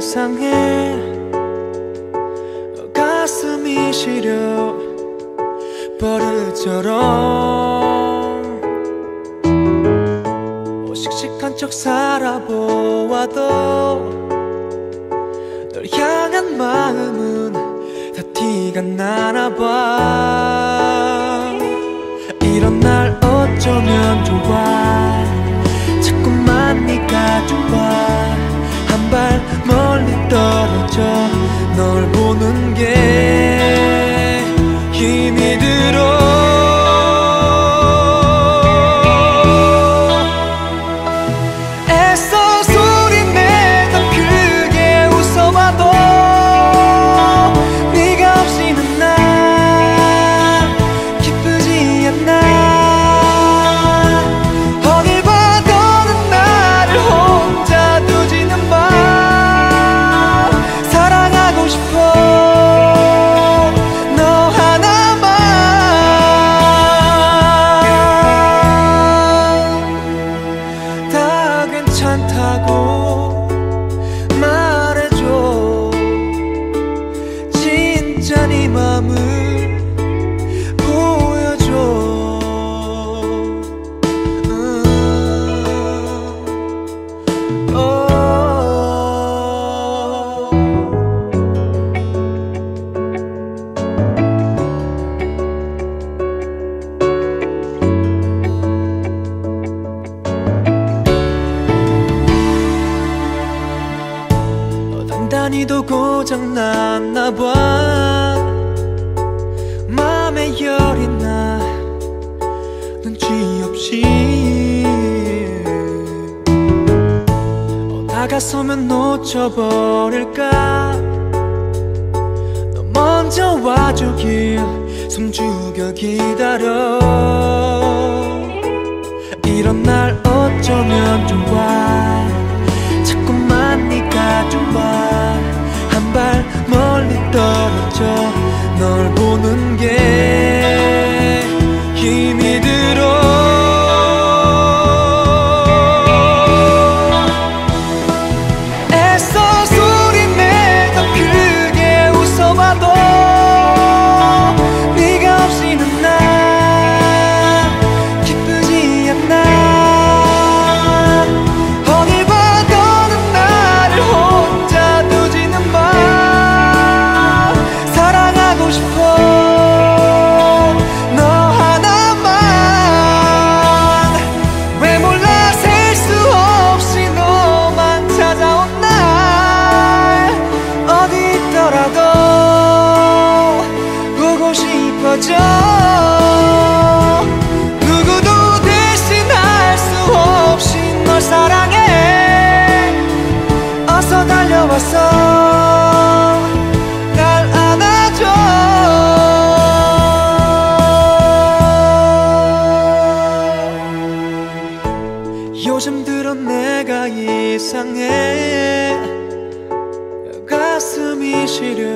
이상해. 가슴이 시려 버릇처럼 씩씩한 척 살아보아도 널 향한 마음은 다 티가 나나봐. 이런 날 어쩌면 좋아. 자꾸만 네가 좋아. 한 발 멀리 떨어져 널 보는 게 힘이 들어. 애써 소리내 더 크게 웃어봐도 네가 없이는 난 기쁘지 않아. 어딜 봐도는 나를 혼자 두지는 마. 사랑하고 싶어 너 하나만. 다 괜찮다고 말해줘. 진짜 네 맘을 보여줘. 단단히도 고장났나봐. 맘에 열이 나 눈치 없이. 다가서면 놓쳐버릴까. 너 먼저 와주길 숨죽여 기다려. 이런 날 어쩌면 좋아. 자꾸만 네가 좋아. 한 발 멀리 떨어져 널 보는 게 힘이 들어. 애써 소리내 더 크게 웃어봐도 네가 없이는 난 기쁘지 않아. 어딜 봐도는 나를 혼자 두지는 마. 사랑하고 싶어 너 하나만. 왜 몰라 셀 수 없이 너만 찾아온 날. 어디 있더라도 보고 싶어져. 누구도 대신할 수 없이 널 사랑해. 어서 달려와서 날 안아줘. 요즘 들어 내가 이상해. 가슴이 시려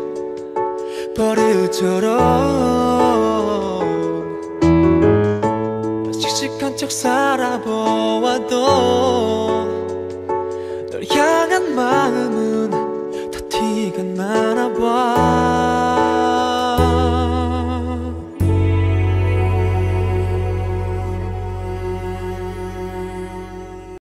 버릇처럼 씩씩한 척 살아보아도 널 향한 마음은 다 티가 나.